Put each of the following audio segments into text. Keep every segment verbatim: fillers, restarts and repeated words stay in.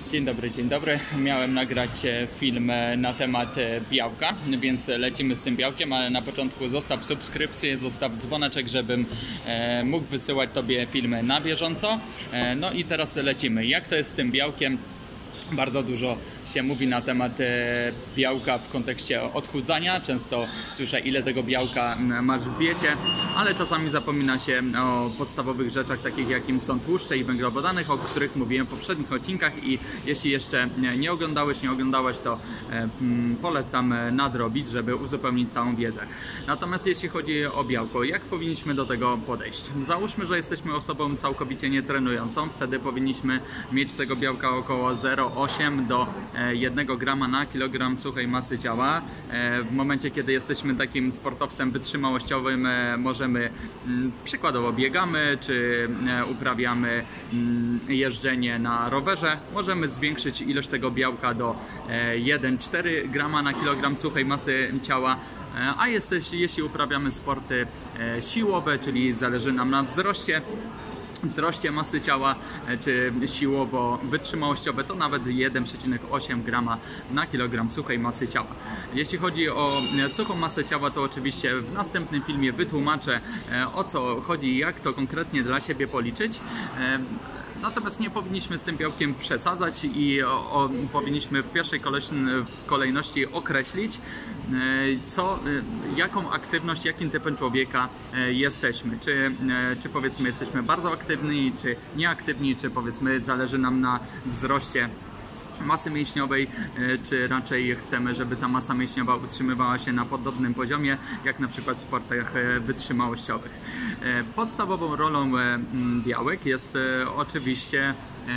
Dzień dobry, dzień dobry. Miałem nagrać film na temat białka, więc lecimy z tym białkiem, ale na początku zostaw subskrypcję, zostaw dzwoneczek, żebym mógł wysyłać Tobie filmy na bieżąco. No i teraz lecimy. Jak to jest z tym białkiem? Bardzo dużo się mówi na temat białka w kontekście odchudzania. Często słyszę, ile tego białka masz w diecie, ale czasami zapomina się o podstawowych rzeczach, takich jakim są tłuszcze i węglowodany, o których mówiłem w poprzednich odcinkach, i jeśli jeszcze nie oglądałeś, nie oglądałaś, to polecam nadrobić, żeby uzupełnić całą wiedzę. Natomiast jeśli chodzi o białko, jak powinniśmy do tego podejść? Załóżmy, że jesteśmy osobą całkowicie nietrenującą, wtedy powinniśmy mieć tego białka około zero przecinek osiem do jednego grama na kilogram suchej masy ciała. W momencie, kiedy jesteśmy takim sportowcem wytrzymałościowym, możemy, przykładowo biegamy, czy uprawiamy jeżdżenie na rowerze, możemy zwiększyć ilość tego białka do jeden przecinek cztery grama na kilogram suchej masy ciała. A jest, jeśli uprawiamy sporty siłowe, czyli zależy nam na wzroście, wzroście masy ciała, czy siłowo wytrzymałościowe, to nawet jeden przecinek osiem grama na kilogram suchej masy ciała. Jeśli chodzi o suchą masę ciała, to oczywiście w następnym filmie wytłumaczę, o co chodzi i jak to konkretnie dla siebie policzyć. Natomiast nie powinniśmy z tym białkiem przesadzać i o, o, powinniśmy w pierwszej kolejności określić, co, jaką aktywność, jakim typem człowieka jesteśmy. Czy, czy powiedzmy jesteśmy bardzo aktywni, czy nieaktywni, czy powiedzmy zależy nam na wzroście masy mięśniowej, czy raczej chcemy, żeby ta masa mięśniowa utrzymywała się na podobnym poziomie, jak na przykład w sportach wytrzymałościowych. Podstawową rolą białek jest oczywiście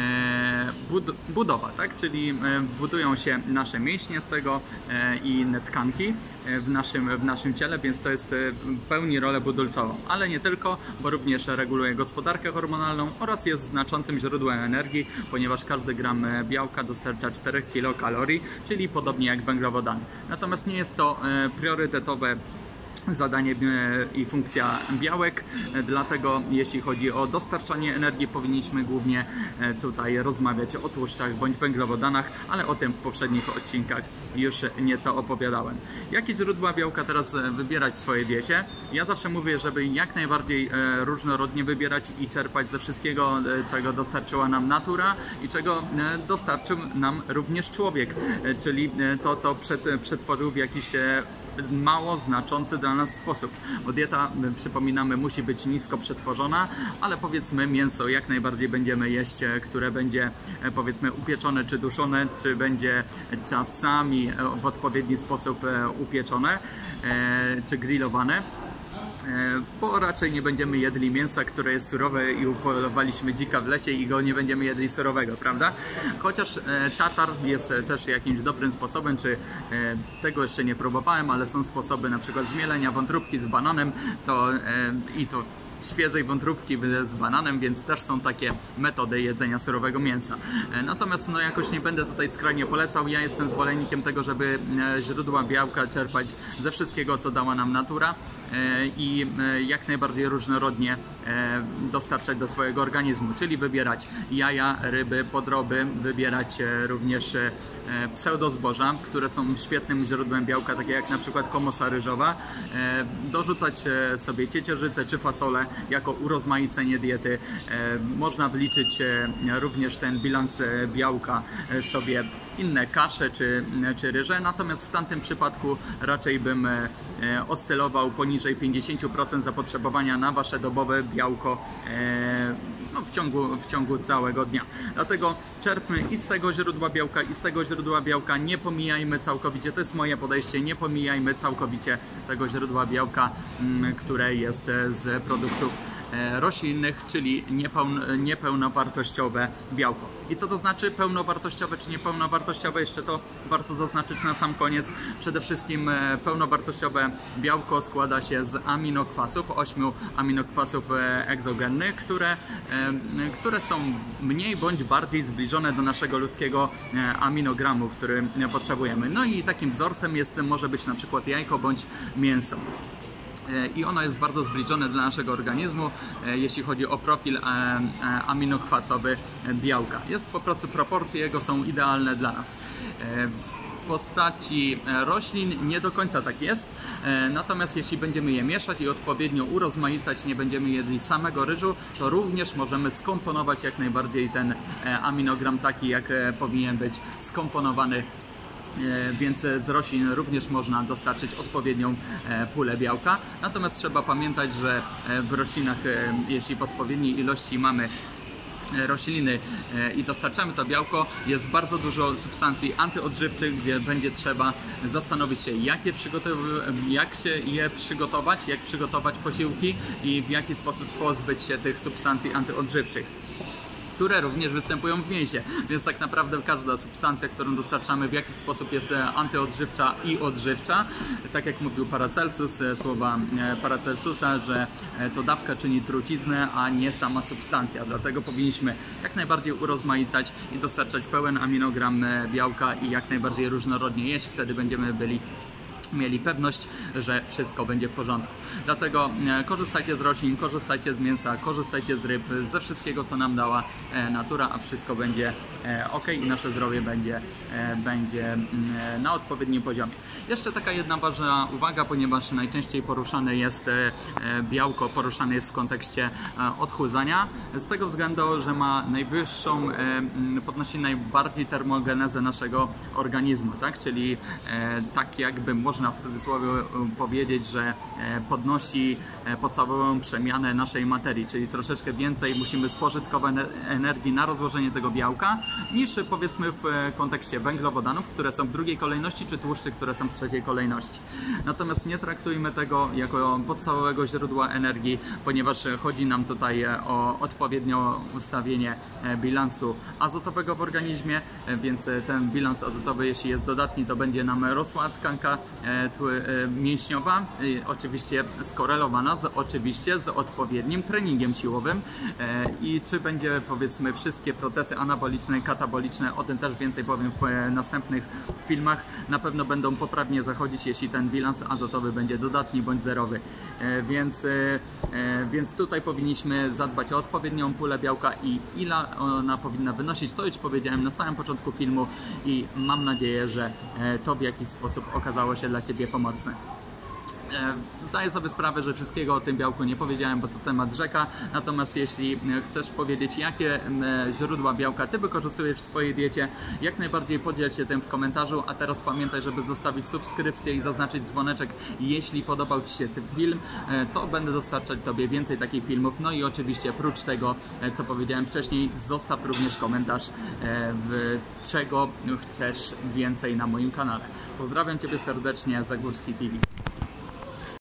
budowa, tak? Czyli budują się nasze mięśnie z tego i inne tkanki w naszym, w naszym ciele, więc to jest pełni rolę budulcową, ale nie tylko, bo również reguluje gospodarkę hormonalną oraz jest znaczącym źródłem energii, ponieważ każdy gram białka dostarcza cztery kilokalorii, czyli podobnie jak węglowodany. Natomiast nie jest to priorytetowe zadanie i funkcja białek, dlatego jeśli chodzi o dostarczanie energii, powinniśmy głównie tutaj rozmawiać o tłuszczach bądź węglowodanach, ale o tym w poprzednich odcinkach już nieco opowiadałem. Jakie źródła białka teraz wybierać w swojej diecie? Ja zawsze mówię, żeby jak najbardziej różnorodnie wybierać i czerpać ze wszystkiego, czego dostarczyła nam natura i czego dostarczył nam również człowiek, czyli to, co przetworzył w jakiś mało znaczący dla nas sposób. Bo dieta, przypominamy, musi być nisko przetworzona, ale powiedzmy mięso jak najbardziej będziemy jeść, które będzie powiedzmy upieczone czy duszone, czy będzie czasami w odpowiedni sposób upieczone czy grillowane, bo raczej nie będziemy jedli mięsa, które jest surowe i upolowaliśmy dzika w lesie i go nie będziemy jedli surowego, prawda? Chociaż tatar jest też jakimś dobrym sposobem, czy tego jeszcze nie próbowałem, ale są sposoby na przykład zmielenia wątróbki z bananem, to i to świeżej wątróbki z bananem, więc też są takie metody jedzenia surowego mięsa. Natomiast no jakoś nie będę tutaj skrajnie polecał. Ja jestem zwolennikiem tego, żeby źródła białka czerpać ze wszystkiego, co dała nam natura i jak najbardziej różnorodnie dostarczać do swojego organizmu, czyli wybierać jaja, ryby, podroby, wybierać również pseudozboża, które są świetnym źródłem białka, takie jak na przykład komosa ryżowa, dorzucać sobie ciecierzycę czy fasolę jako urozmaicenie diety. Można wliczyć również ten bilans białka sobie inne kasze czy, czy ryże, natomiast w tamtym przypadku raczej bym oscylował poniżej pięćdziesięciu procent zapotrzebowania na wasze dobowe białko no, w, ciągu, w ciągu całego dnia. Dlatego czerpmy i z tego źródła białka, i z tego źródła białka, nie pomijajmy całkowicie, to jest moje podejście, nie pomijajmy całkowicie tego źródła białka, które jest z produktów roślinnych, czyli niepełn, niepełnowartościowe białko. I co to znaczy pełnowartościowe czy niepełnowartościowe? Jeszcze to warto zaznaczyć na sam koniec. Przede wszystkim pełnowartościowe białko składa się z aminokwasów, ośmiu aminokwasów egzogennych, które, które są mniej bądź bardziej zbliżone do naszego ludzkiego aminogramu, który potrzebujemy. No i takim wzorcem jest, może być na przykład jajko bądź mięso. i ono jest bardzo zbliżone dla naszego organizmu, jeśli chodzi o profil aminokwasowy białka. Jest po prostu, proporcje jego są idealne dla nas. W postaci roślin nie do końca tak jest, natomiast jeśli będziemy je mieszać i odpowiednio urozmaicać, nie będziemy jedli samego ryżu, to również możemy skomponować jak najbardziej ten aminogram taki, jak powinien być skomponowany. Więc z roślin również można dostarczyć odpowiednią pulę białka. Natomiast trzeba pamiętać, że w roślinach, jeśli w odpowiedniej ilości mamy rośliny i dostarczamy to białko, jest bardzo dużo substancji antyodżywczych, gdzie będzie trzeba zastanowić się, jak je, jak się je przygotować, jak przygotować posiłki i w jaki sposób pozbyć się tych substancji antyodżywczych, które również występują w mięsie, więc tak naprawdę każda substancja, którą dostarczamy, w jakiś sposób jest antyodżywcza i odżywcza. Tak jak mówił Paracelsus, słowa Paracelsusa, że to dawka czyni truciznę, a nie sama substancja. Dlatego powinniśmy jak najbardziej urozmaicać i dostarczać pełen aminogram białka i jak najbardziej różnorodnie jeść. Wtedy będziemy byli mieli pewność, że wszystko będzie w porządku. Dlatego korzystajcie z roślin, korzystajcie z mięsa, korzystajcie z ryb, ze wszystkiego, co nam dała natura, a wszystko będzie ok i nasze zdrowie będzie, będzie na odpowiednim poziomie. Jeszcze taka jedna ważna uwaga, ponieważ najczęściej poruszane jest białko, poruszane jest w kontekście odchudzania, z tego względu, że ma najwyższą, podnosi najbardziej termogenezę naszego organizmu, tak? Czyli tak jakby można w cudzysłowie powiedzieć, że podnosi podstawową przemianę naszej materii, czyli troszeczkę więcej musimy spożytkować energii na rozłożenie tego białka niż powiedzmy w kontekście węglowodanów, które są w drugiej kolejności, czy tłuszczy, które są w trzeciej kolejności. Natomiast nie traktujmy tego jako podstawowego źródła energii, ponieważ chodzi nam tutaj o odpowiednie ustawienie bilansu azotowego w organizmie, więc ten bilans azotowy, jeśli jest dodatni, to będzie nam rosła tkanka mięśniowa, oczywiście skorelowana z, oczywiście z odpowiednim treningiem siłowym i czy będzie powiedzmy wszystkie procesy anaboliczne i kataboliczne, o tym też więcej powiem w następnych filmach, na pewno będą poprawnie zachodzić, jeśli ten bilans azotowy będzie dodatni bądź zerowy, więc, więc tutaj powinniśmy zadbać o odpowiednią pulę białka i ile ona powinna wynosić, to już powiedziałem na samym początku filmu i mam nadzieję, że to w jakiś sposób okazało się dla Ciebie pomocne. Zdaję sobie sprawę, że wszystkiego o tym białku nie powiedziałem, bo to temat rzeka, natomiast jeśli chcesz powiedzieć, jakie źródła białka Ty wykorzystujesz w swojej diecie, jak najbardziej podziel się tym w komentarzu, a teraz pamiętaj, żeby zostawić subskrypcję i zaznaczyć dzwoneczek, jeśli podobał Ci się ten film, to będę dostarczać Tobie więcej takich filmów, no i oczywiście prócz tego, co powiedziałem wcześniej, zostaw również komentarz, w czego chcesz więcej na moim kanale. Pozdrawiam Ciebie serdecznie, Zagórski T V.